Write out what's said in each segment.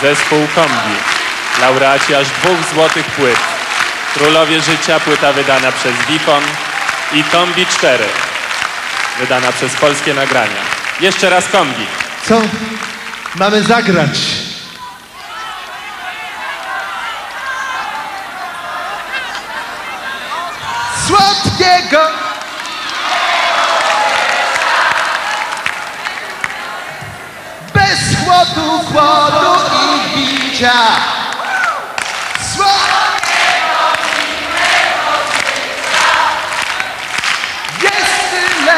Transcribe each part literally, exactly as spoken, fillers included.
Zespół Kombi. Laureaci aż dwóch złotych płyt. Królowie Życia, płyta wydana przez Wikon i Kombi cztery, wydana przez Polskie Nagrania. Jeszcze raz Kombi. Co mamy zagrać? Słodkiego bez chłodu, chłodu i bicia. Słodkiego, miłego życia. Jest tyle.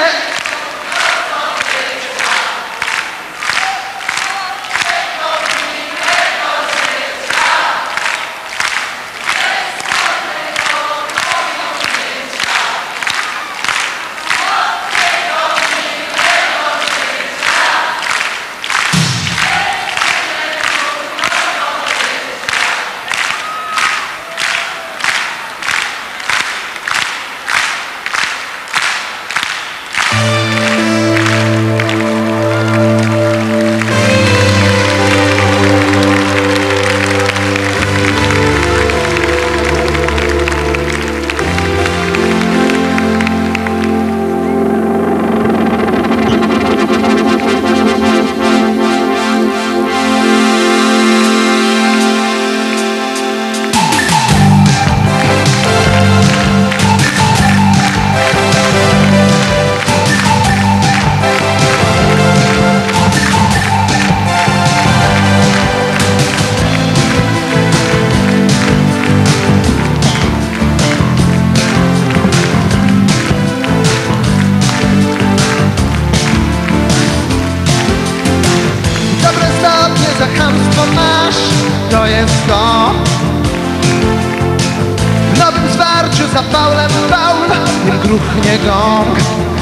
To jest to. W nowym zwarciu za Paulem Paul nim gruchnie gong.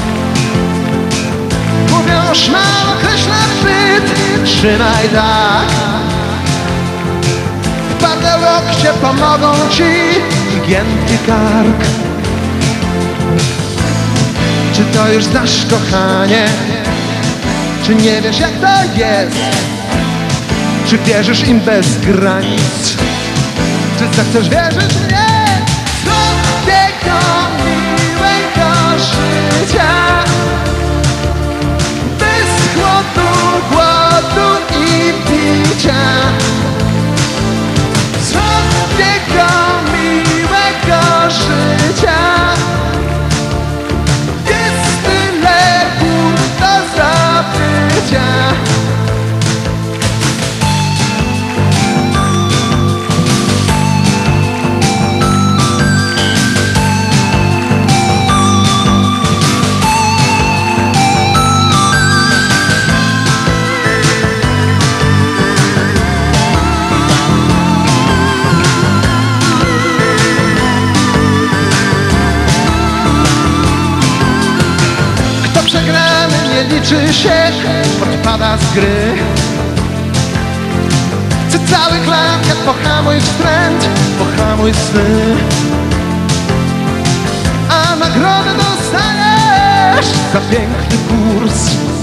Mówią, szmal określa byt, trzymaj tak. Wpadłe łokcie pomogą ci i giętki kark. Czy to już znasz, kochanie? Czy nie wiesz, jak to jest? Czy wierzysz im bez granic? Czy zechcesz wierzyć mnie? Słodkiego, miłego życia. Bez chłodu, głodu i picia. Słodkiego, miłego życia. Jest tyle pól do zdobycia. Przegrany nie liczy się, odpada z gry. Chcę cały klankę, pohamuj wstręt, pohamuj sny. A nagrodę dostaniesz za piękny kurs.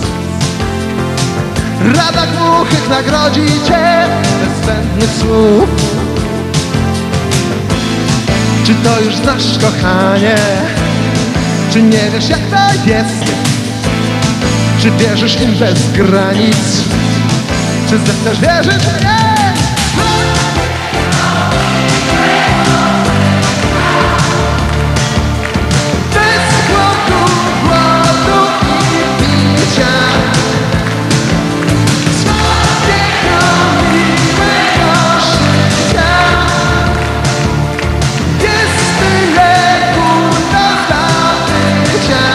Rada głuchych nagrodzi cię bez zbędnych słów. Czy to już znasz, kochanie? Czy nie wiesz, jak to jest? Czy wierzysz im bez granic? Czy zechcesz wierzyć mnie? Bez głodu, głodu i picia. Słodkiego, miłego życia. Jest tyle kul do zdobycia.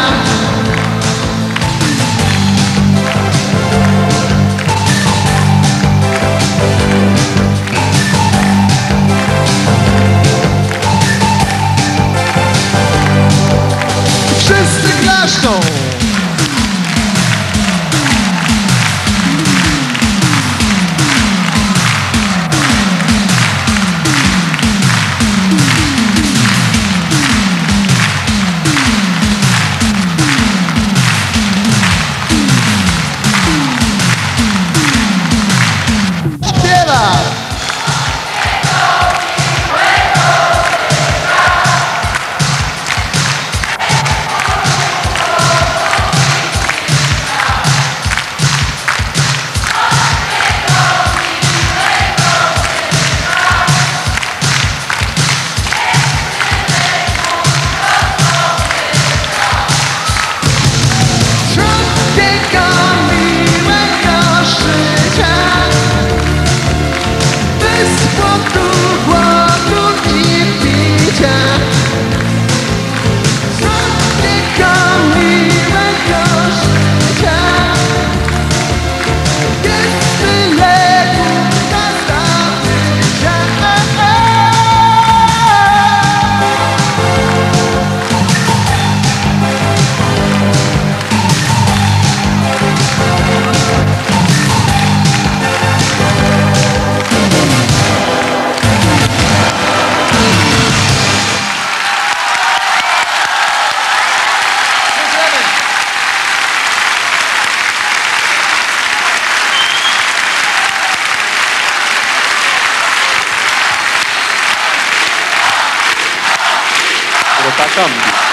Grupa Kombi.